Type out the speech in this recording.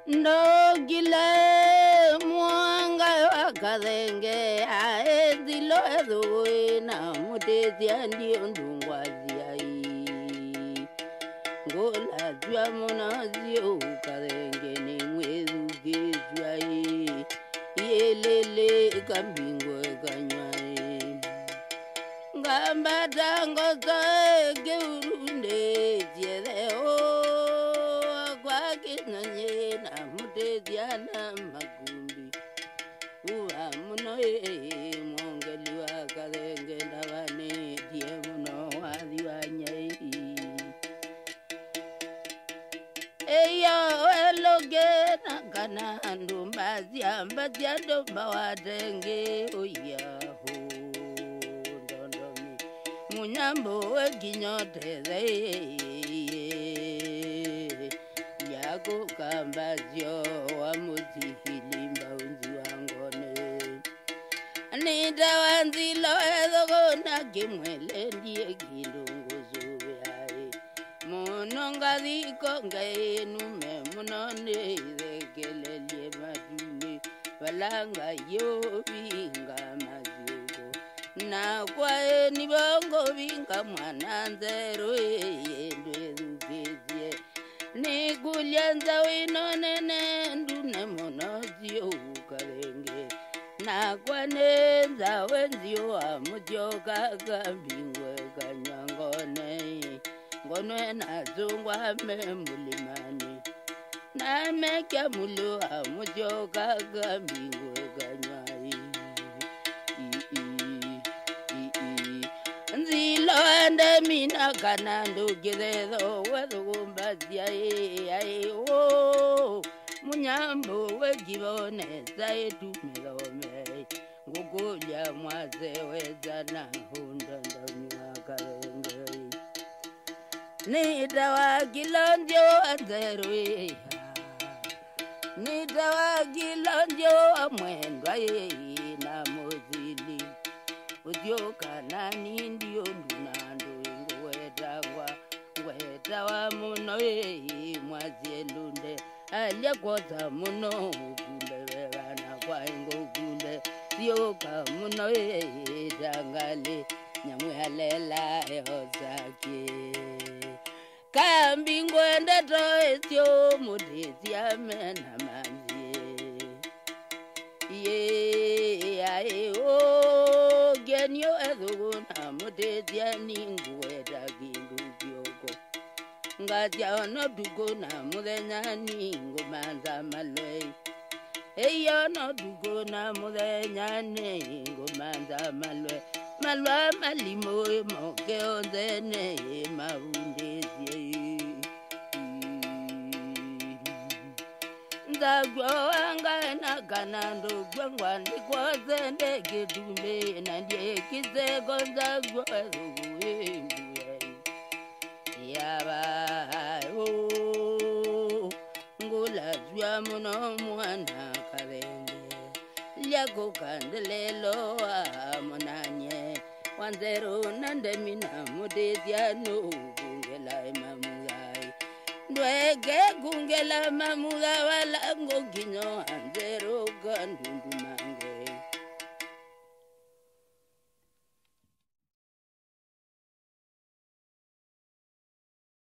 Ndogile mwanga wakadenge aezilo ezuina mutezi ndio ndungwazi ai ngola jwa monazio kadenge ni mwezu gezwa ai yelele kambingo kanyai ngamba tango ke urunde jereo kwa kinanye na mutediana magumbi uwa muno mongeli wa kadenge ndabane die muno adiwanyai eyo eloge na kana ndumbazi ambazi ndomba wadenge oyaho ndondomi munyambo weginyoteze yako kambazio wa mutihilimba unzi wangone nida wanzilo ezogona kimwele ndiye kilunguzu yae munonga zikonga enume munone izekelelie maduni walanga yobinga mazugo na kwae nibongo binga mwananzero yendwe zugezie ni kulianza winonene ndune monozio ukalenge na kwanenza wenzio amujoka kambingwe kanyangone ngonwe nazungwa memulimani na mekya mulu amujoka kambingwe kanyai nzilo ande mina kanando gidedo wedumbazia ai o munyambo wegibone zaitu melome ngugulya mwaze wezana hunda ndanywa kalenge nitawa kilonjo anzerwe nitawa kilonjo amwendwa na mozili udyoka nani ndio ndunando ngwetawa muno mwazielunde alyakoza muno ugunde bana kwaingo ugunde dyoka muno dangale nyamwehalela ehozake kambi ngwende toesyo mudezi amena manzie ye o genyo ezuguna mudezia ninguweta kindu kyoko ngatya ono dugona mudenya ningu manza malwe eyo no dugona mudenya ningu manza malwe malwa malimo moke onzene maundezie ndagwanga na kanando gwangwa ndikwaze ndegedumbe nandie kizego ndagwazuwe yaba o ngula zwa muno mwana kalenge lyako kandelelo amonanye wanzero nandemina mudediano gungela mamugai ndwege gungela mamuga wala ngoginyo anzero gandundu